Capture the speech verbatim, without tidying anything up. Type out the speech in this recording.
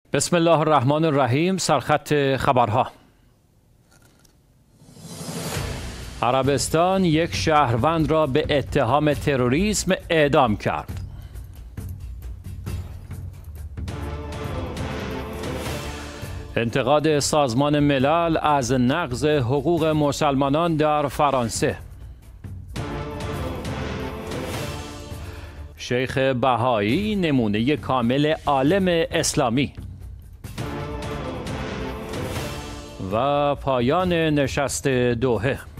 بسم الله الرحمن الرحیم. سرخط خبرها. عربستان یک شهروند را به اتهام تروریسم اعدام کرد. انتقاد سازمان ملل از نقض حقوق مسلمانان در فرانسه. شیخ بهایی نمونه کامل عالم اسلامی. و پایان نشست دوحه.